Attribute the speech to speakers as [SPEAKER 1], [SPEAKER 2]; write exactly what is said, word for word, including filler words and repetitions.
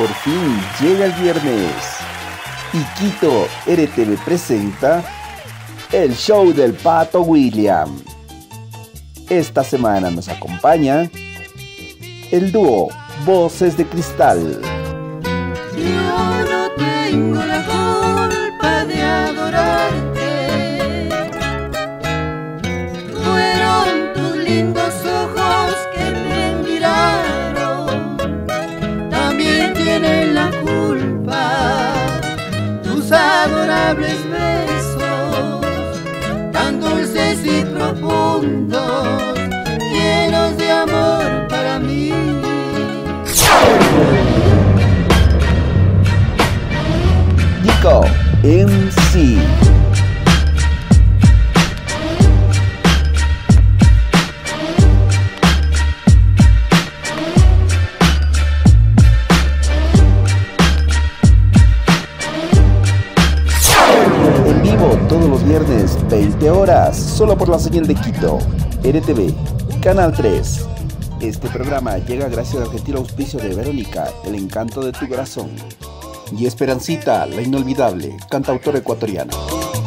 [SPEAKER 1] Por fin llega el viernes y Quito R T V presenta el show del Pato William. Esta semana nos acompaña el dúo Voces de Cristal.
[SPEAKER 2] Yo no tengo la culpa de adorarte. Fueron tus lindos ojos que me miraron. También tienen la culpa tus adorables besos, tan dulces y profundos, llenos de amor para mí.
[SPEAKER 1] Nico M C. En vivo todos los viernes, veinte horas, solo por la señal de Quito R T V, Canal tres. Este programa llega gracias al gentil auspicio de Verónica, el encanto de tu corazón, y Esperancita, la inolvidable cantautora ecuatoriana.